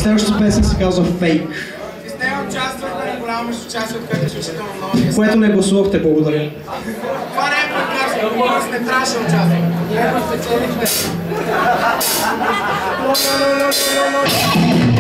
Следващата песен се казва Fake. И с нея участвах на голямо участие, от което изключително много ми е. Което не гласувахте, благодаря. Това не е подкаст, не трябваше да участвам. Ние го спечелихме.